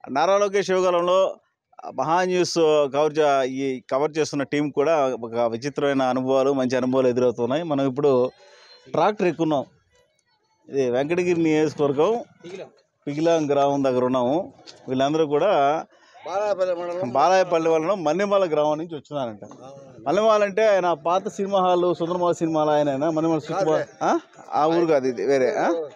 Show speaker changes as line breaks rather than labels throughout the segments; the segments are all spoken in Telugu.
నారా లోకేష్ యువగలంలో మహా న్యూస్ కవర్ చేస్తున్న టీం కూడా ఒక విచిత్రమైన అనుభవాలు, మంచి అనుభవాలు ఎదురవుతున్నాయి. మనం ఇప్పుడు ట్రాక్టర్ ఎక్కున్నాం. ఇది వెంకటగిరి నియోజకవర్గం పిగిలాం గ్రామం దగ్గర ఉన్నాము. వీళ్ళందరూ కూడా బాలాయపల్లి వలన మన్నెమాల గ్రామం నుంచి వచ్చినారంట. మల్లెమాల అంటే ఆయన పాత cinema hall, Sundaramala cinema hall ఆయన మన్నెమాల ఆ ఊరు కాదు, ఇది వేరే.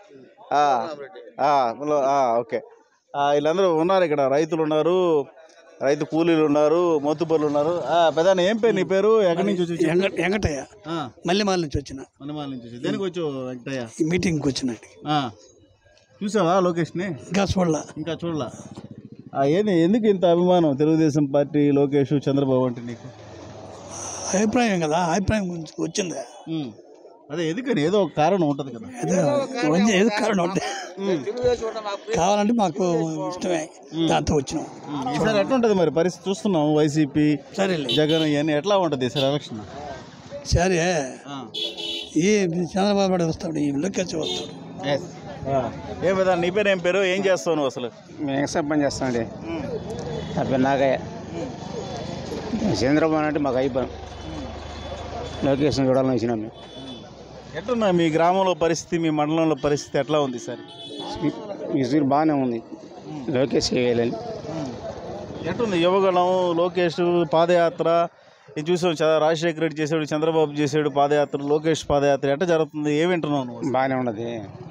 ఓకే. వీళ్ళందరూ ఉన్నారు ఇక్కడ. రైతులు ఉన్నారు, రైతు కూలీలు ఉన్నారు, మొత్తుపల్లు ఉన్నారు. పెద్ద ఏం పేరు నీ పేరు? ఎక్కడి నుంచి వచ్చి?
వెంకటయ్య, మల్లెమాల నుంచి వచ్చిన.
మల్లెమాల నుంచి వచ్చి దేనికి వచ్చావు వెంకటయ్య?
ఈ మీటింగ్కి వచ్చిన.
చూసావా లోకేష్ని?
ఇంకా
చూడలా. ఏంది, ఎందుకు ఇంత అభిమానం తెలుగుదేశం పార్టీ, లోకేష్, చంద్రబాబు అంటే నీకు?
అభిప్రాయం కదా, అభిప్రాయం గురించి వచ్చిందా?
అదే ఎందుకని ఏదో ఒక కారణం ఉంటుంది కదా.
ఏదో కారణం ఉంటుంది, కావాలంటే మాకు ఇష్టమే, దాంతో వచ్చినాం.
ఈసారి ఎట్లా ఉంటుంది మరి పరిస్థితి? చూస్తున్నాం వైసీపీ,
సరే
జగన్ ఇవన్నీ ఎట్లా ఉంటుంది ఈసారి ఎలక్షన్?
సరే, ఈ చంద్రబాబు నాయుడు వస్తాడు, ఈ లోకేష్ వస్తాడు.
ఏం కదా నీ పేరు? ఏం పేరు? ఏం చేస్తావు నువ్వు అసలు?
వ్యవసాయం పని చేస్తానండి. నా పేరు నాగయ్య. చంద్రబాబు అంటే మాకు అయిపోయాం, లొకేషన్ చూడాలని వచ్చినాం మేము.
ఎట్లున్నా మీ గ్రామంలో పరిస్థితి, మీ మండలంలో పరిస్థితి ఎట్లా ఉంది సార్?
ఈ బాగానే ఉంది, లోకేష్ వేయాలని.
ఎట్లుంది యువగళం, లోకేష్ పాదయాత్ర? ఇది చూసాం, రాజశేఖర రెడ్డి చేసాడు, చంద్రబాబు చేసాడు పాదయాత్ర, లోకేష్ పాదయాత్ర ఎట్లా జరుగుతుంది? ఏమి వింటున్నావు నువ్వు?
బాగానే ఉన్నది.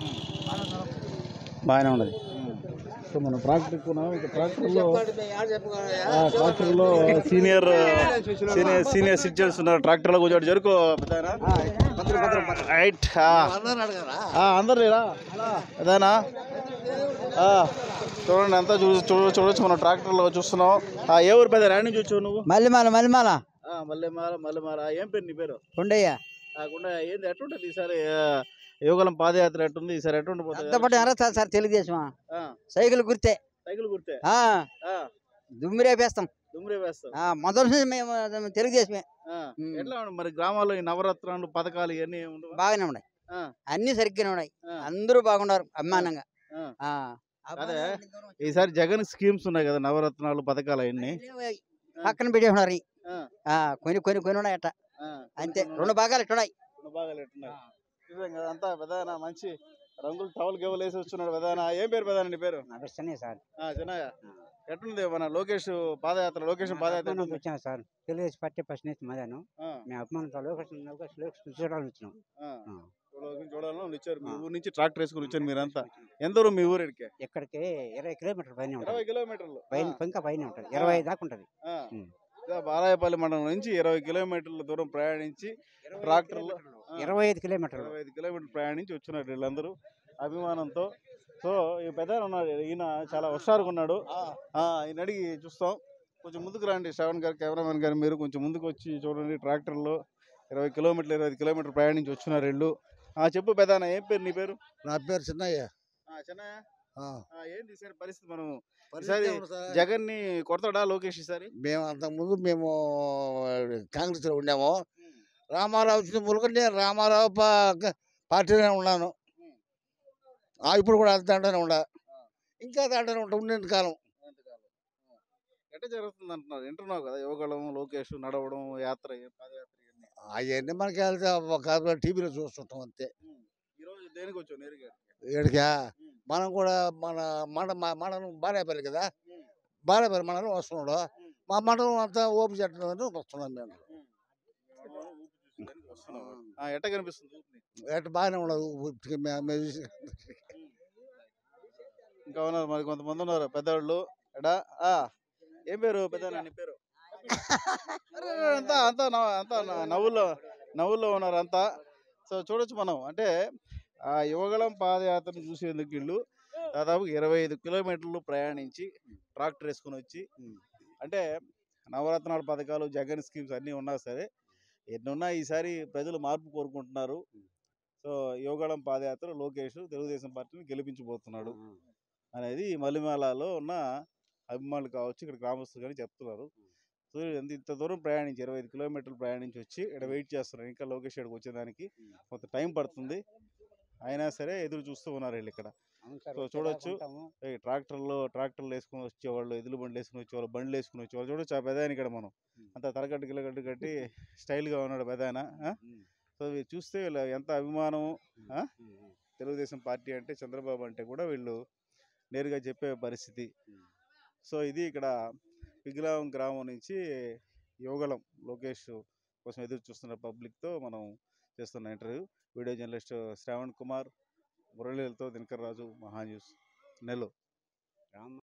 సో మనం ట్రాక్టర్లో సీనియర్ సిటిజన్స్ ఉన్నారు. ట్రాక్టర్లో కూర్చోడు జరుకో రైట్. అందరు లేరా అదేనా? చూడండి అంతా చూడొచ్చు. మనం ట్రాక్టర్లో చూస్తున్నాం. ఏ ఊరు పెద్ద? రాణి నుంచి వచ్చావు నువ్వు?
మల్లెమాల.
ఏం పేరు నీ పేరు?
కొండయ్య.
ఏంది ఎట్లుంటది ఈసారి యువగలం పాదయాత్ర? ఎట్టుంది ఈసారి? ఎట్లుండిపోతుంది
సార్? తెలుగుదేశమా? సైకిల్ గుర్తే. దుమ్మిరేపేస్తాం. మొదటి నుంచి మేము తెలుగుదేశమే.
ఎట్లా మరి గ్రామాల్లో ఈ నవరత్నాలు పథకాలు ఇవన్నీ
బాగానే ఉన్నాయి, అన్ని సరిగ్గానే ఉన్నాయి, అందరూ బాగున్నారు అభిమానంగా.
అదే ఈసారి జగన్ స్కీమ్స్ ఉన్నాయి కదా, నవరత్నాలు పథకాలు అవన్నీ
పక్కన పెట్టేస్తున్నారు. కొన్ని ఉన్నాయి అట్ట, అంతే. రెండు భాగాలు ఎట్టున్నాయి.
అంతా పెదానా మంచి రంగులు టవల్ గెవలు వేసి వస్తున్నాడు పెదానా. ఏం పేరు పెదానా నీ పేరు? చిన్నయ్య. ఎట్లుంది మన లోకేష్ పాదయాత్ర? లోకేష్ పాదయాత్ర
వచ్చాను సార్. తెలుగుదేశం పార్టీ ఫస్ట్ నుంచి మదాను మేము అభిమానంతో లోకేష్ చూడాలని వచ్చినాం.
చూడాలని వచ్చారు. మీ ఊరు నుంచి ట్రాక్టర్ వేసుకుని వచ్చారు మీరంతా. ఎంత దూరం మీ ఊరు?
ఎక్కడికి 20 కిలోమీటర్లు పైన ఉంటుంది.
20 కిలోమీటర్లు
ఇంకా పైన ఉంటుంది, 25 దాకా ఉంటుంది.
బాలాయపల్లి మండలం నుంచి 20 కిలోమీటర్ల దూరం ప్రయాణించి ట్రాక్టర్లో
25 కిలోమీటర్లు
ప్రయాణించి వచ్చినారు వీళ్ళందరూ అభిమానంతో. సో ఈ పెద్ద ఉన్నాడు, ఈయన చాలా హుషారుగా ఉన్నాడు. ఈయన అడిగి చూస్తాం. కొంచెం ముందుకు రండి శ్రవణ్ గారు, కెమెరామెన్ గారు, మీరు కొంచెం ముందుకు వచ్చి చూడండి. ట్రాక్టర్లో 20 కిలోమీటర్లు ప్రయాణించి వచ్చినారు వీళ్ళు. చెప్పు పెదానా, ఏం పేరు నీ పేరు?
నా పేరు చిన్నయ్య.
ఏంది ఈసారి పరిస్థితి? మనం ఈసారి జగన్ ని కొడతాడా లోకేష్ ఈసారి?
మేము అంతకుముందు కాంగ్రెస్ లో ఉండాము. రామారావు వచ్చిన మూలక నేను రామారావు పార్టీలోనే ఉన్నాను. ఇప్పుడు కూడా దాంట్లోనే ఉండా, ఇంకా దాంట్లోనే ఉంటా ఉండేంత కాలం.
ఎట్లా జరుగుతుంది అంటున్నారు? వింటున్నావు కదా, యువగళం, లోకేష్ నడవడం, యాత్ర, పాదయాత్ర
అవన్నీ మనకి వెళ్తే టీవీలో చూస్తుంటాం అంతే.
ఈరోజు దేనికి వచ్చావు నేరుగా?
ఏడికా మనం కూడా మండలం బాలాయపల్లి కదా, బాలాయపల్లి మండలం వస్తున్నాడు. మా మండలం అంతా ఓపు చెట్టు వస్తున్నాం మేము.
ఎట్ట కనిపిస్తుంది?
ఎట్ట బాగానే ఉండదు.
ఇంకా ఉన్నారు మరి కొంతమంది ఉన్నారు పెద్దవాళ్ళు. ఎడా ఏం పేరు పెద్ద? నీ పేరు? అంతా నవ్వుల్లో ఉన్నారు అంతా. సో చూడొచ్చు మనం. అంటే ఆ యువగళం పాదయాత్రను చూసేందుకు వీళ్ళు దాదాపు 25 కిలోమీటర్లు ప్రయాణించి ట్రాక్టర్ వేసుకుని వచ్చి, అంటే నవరత్నాల పథకాలు, జగన్ స్కీమ్స్ అన్నీ ఉన్నా సరే ఎన్నున్నా ఈసారి ప్రజలు మార్పు కోరుకుంటున్నారు. సో యువగళం పాదయాత్ర లోకేష్ తెలుగుదేశం పార్టీని గెలిపించబోతున్నాడు అనేది మల్లెమాలలో ఉన్న అభిమానులు కావచ్చు, ఇక్కడ గ్రామస్తులు కానీ చెప్తున్నారు. సో ఇంత దూరం ప్రయాణించి 25 కిలోమీటర్లు ప్రయాణించి వచ్చి ఇక్కడ వెయిట్ చేస్తున్నారు. ఇంకా లోకేష్ ఇక్కడికి వచ్చేదానికి కొంత టైం పడుతుంది, అయినా సరే ఎదురు చూస్తూ ఉన్నారు వీళ్ళు ఇక్కడ. సో చూడొచ్చు ఈ ట్రాక్టర్లు వేసుకుని వచ్చేవాళ్ళు, ఎద్దుల బండ్లు వేసుకుని వచ్చేవాళ్ళు, బండ్లు వేసుకుని వచ్చేవాళ్ళు. చూడొచ్చు ఆ పెదాయన ఇక్కడ మనం అంత తలకట్టు గిలగట్టు కట్టి స్టైల్గా ఉన్నాడు పెదాయన. సో ఇవి చూస్తే వీళ్ళు ఎంత అభిమానం. తెలుగుదేశం పార్టీ అంటే చంద్రబాబు అంటే కూడా వీళ్ళు నేరుగా చెప్పే పరిస్థితి. సో ఇది ఇక్కడ పిగిలాం గ్రామం నుంచి యువగళం లోకేష్ కోసం ఎదురు చూస్తున్న పబ్లిక్తో మనం చేస్తున్న interview. Video journalist Shravan Kumar, మురళీలతో దినకర్ రాజు, మహాన్యూస్, నెల్లూరు.